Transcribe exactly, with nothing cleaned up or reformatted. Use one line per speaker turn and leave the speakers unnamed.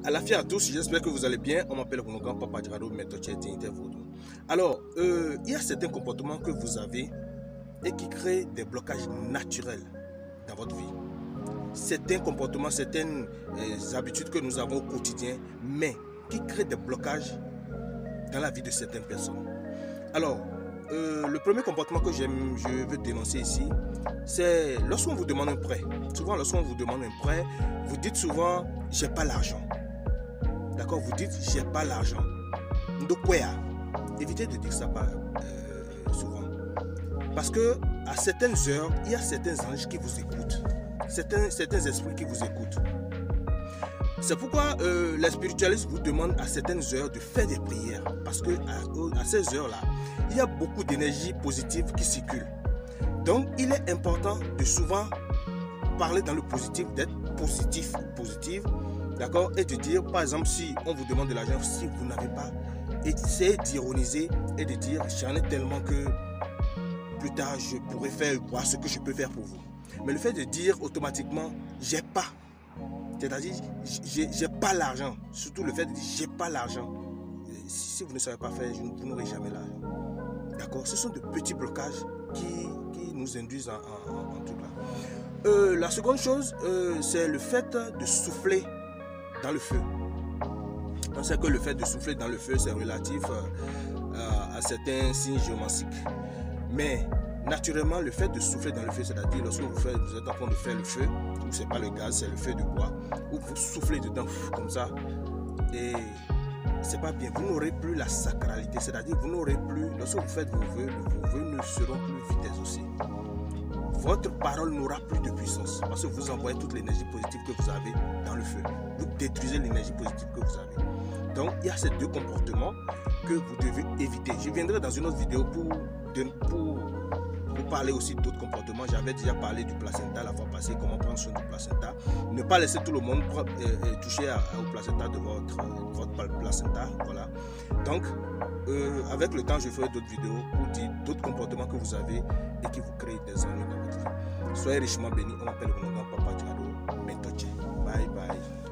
À la fière à tous, j'espère que vous allez bien. On m'appelle Ronogan Papa Djado, Méthode Dignité Vaudou. Alors, euh, il y a certains comportements que vous avez et qui créent des blocages naturels dans votre vie. Certains comportements, certaines euh, habitudes que nous avons au quotidien, mais qui créent des blocages dans la vie de certaines personnes. Alors, euh, le premier comportement que j'aime, je veux dénoncer ici, c'est lorsqu'on vous demande un prêt. Souvent, lorsqu'on vous demande un prêt, vous dites souvent « j'ai pas l'argent ». D'accord, vous dites j'ai pas l'argent. Donc quoi? Évitez de dire ça pas euh, souvent. Parce que à certaines heures, il y a certains anges qui vous écoutent. Certains, certains esprits qui vous écoutent. C'est pourquoi euh, les spiritualistes vous demandent à certaines heures de faire des prières. Parce que à, à ces heures-là, il y a beaucoup d'énergie positive qui circule. Donc il est important de souvent parler dans le positif, d'être positif ou positive. D'accord? Et de dire, par exemple, si on vous demande de l'argent, si vous n'avez pas, essayez d'ironiser et de dire, j'en ai tellement que plus tard, je pourrais faire voir ce que je peux faire pour vous. Mais le fait de dire automatiquement, j'ai pas, c'est-à-dire, j'ai pas l'argent, surtout le fait de dire, j'ai pas l'argent, si vous ne savez pas faire, vous n'aurez jamais l'argent. D'accord? Ce sont de petits blocages qui, qui nous induisent en, en, en, en tout cas. Euh, la seconde chose, euh, c'est le fait de souffler dans le feu. On sait que le fait de souffler dans le feu, c'est relatif euh, à certains signes géomantiques. Mais naturellement, le fait de souffler dans le feu, c'est-à-dire lorsque vous, faites, vous êtes en train de faire le feu, ou c'est pas le gaz, c'est le feu de bois, ou vous soufflez dedans comme ça, et c'est pas bien. Vous n'aurez plus la sacralité, c'est-à-dire vous n'aurez plus, lorsque vous faites vos vœux, vos vœux ne seront plus vite exaucés. Votre parole n'aura plus de puissance parce que vous envoyez toute l'énergie positive que vous avez dans le feu. Vous détruisez l'énergie positive que vous avez. Donc, il y a ces deux comportements que vous devez éviter. Je viendrai dans une autre vidéo pour, pour, pour parler aussi d'autres comportements. J'avais déjà parlé du placenta la fois passée, comment prendre soin du placenta. Ne pas laisser tout le monde euh, toucher à, au placenta de votre, votre placenta. Voilà. Donc, euh, avec le temps, je ferai d'autres vidéos pour dire d'autres comportements que vous avez et qui vous créent des ennuis dans votre vie. Soyez richement bénis. On m'appelle Ronogan Papa Djado, Méthode. Bye bye.